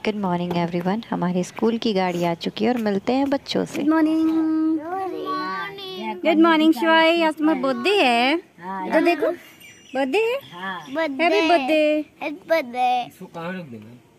Good morning everyone. हमारे school की गाड़ी आ चुकी है और मिलते हैं बच्चों से। Good morning. Good morning Shivai, आज तुम्हारा बर्थडे है तो देखो बर्थडे है। Happy birthday.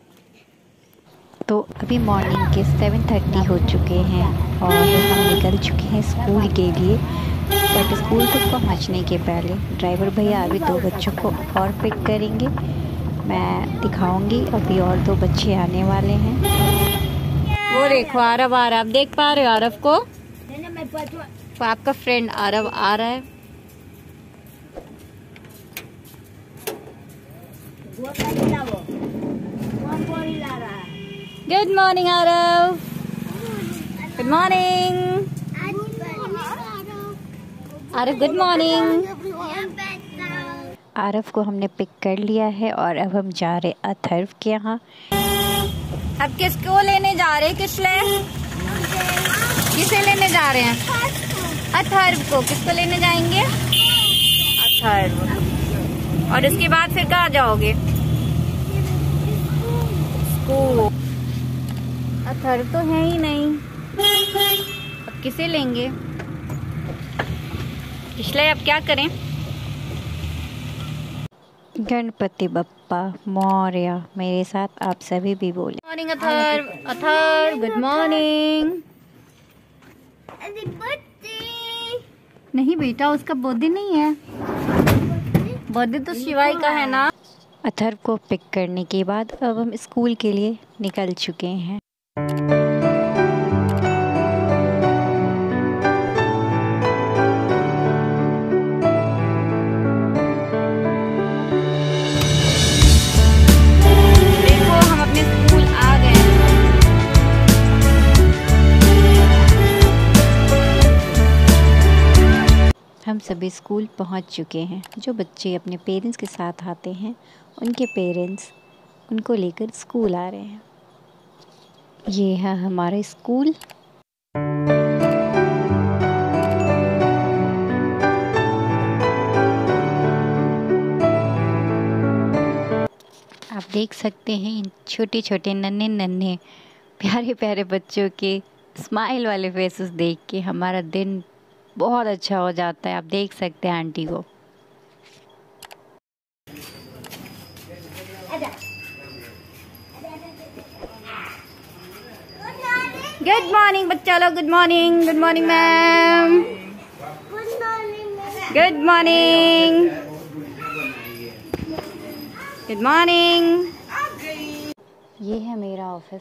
तो अभी मॉर्निंग के 7:30 हो चुके हैं और हम निकल चुके हैं स्कूल के लिए। बट स्कूल तक पहुंचने के पहले ड्राइवर भैया अभी 2 बच्चों को और पिक करेंगे। मैं दिखाऊंगी, अभी और 2 बच्चे आने वाले हैं। वो देखो आरव आ रहा है, आप देख पा रहे हो आरव को? तो आपका फ्रेंड आरव आ रहा है। Good morning Aarav. Good morning Aarav. Good morning. Aarav को हमने पिक कर लिया है और अब हम जा रहे अथर्व के यहाँ। अब किसको लेने जा रहे हैं? किसे लेने जा रहे हैं? अथर्व को। किसको लेने जाएंगे? अथर्व। और उसके बाद फिर कहाँ जाओगे? स्कूल। अथर्व तो है ही नहीं, अब किसे लेंगे? इसलिए अब क्या करें? गणपति बप्पा मौर्य मेरे साथ आप सभी भी बोले। Morning Atharv. Atharv good morning. नहीं बेटा, उसका बर्थडे नहीं है, बर्थडे तो शिवाई का है ना। अथर्व को पिक करने के बाद अब हम स्कूल के लिए निकल चुके हैं। हम सभी स्कूल पहुंच चुके हैं। जो बच्चे अपने पेरेंट्स के साथ आते हैं उनके पेरेंट्स उनको लेकर स्कूल आ रहे हैं। ये है हमारा स्कूल। आप देख सकते हैं इन छोटे छोटे नन्हे नन्हे प्यारे प्यारे बच्चों के स्माइल वाले फेसेस देख के हमारा दिन बहुत अच्छा हो जाता है। आप देख सकते हैं आंटी को। गुड मॉर्निंग बच्चा लोग। Good morning. Good morning ma'am. Good morning. Good morning. ये है मेरा ऑफिस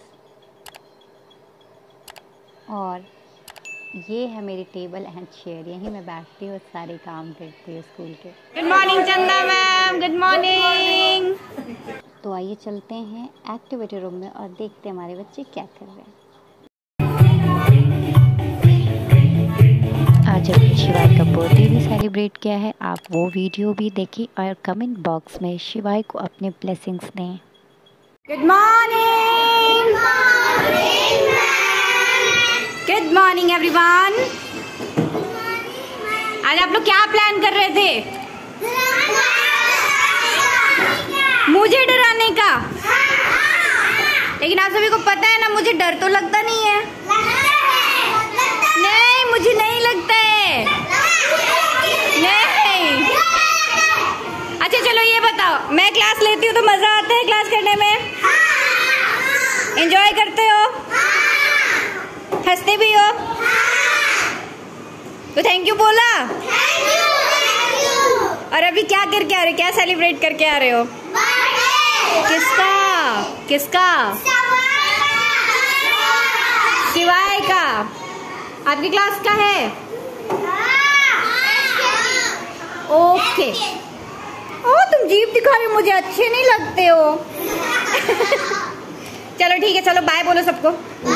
और ये है मेरी टेबल एंड चेयर। यहीं मैं बैठती हूँ, सारे काम करती हूँ स्कूल के। Good morning Chanda ma'am. Good morning. तो आइए चलते हैं एक्टिविटी रूम में और देखते हैं हमारे बच्चे क्या कर रहे हैं। आज अपने शिवाई का बर्थडे भी सेलिब्रेट किया है। आप वो वीडियो भी देखिए और कमेंट बॉक्स में शिवाई को अपने ब्लेसिंग्स दें। Good morning. Good morning everyone. आज आप लोग क्या प्लान कर रहे थे? मुझे डराने का? लेकिन आप सभी को पता है ना, मुझे डर तो लगता नहीं है। नहीं, मुझे नहीं लगता है। नहीं। अच्छा चलो ये बताओ, मैं क्लास लेती हूँ तो मजा आता है क्लास करने में? एंजॉय करते हो? हंसते भी हो? तो थैंक यू बोला। और अभी क्या करके आ रहे हो? क्या सेलिब्रेट करके आ रहे हो? किसका? किसका? शिवाय का। आपकी क्लास का है? ओके। ओ तुम जीभ दिखा रहे हो, मुझे अच्छे नहीं लगते हो। चलो ठीक है, चलो बाय बोलो सबको।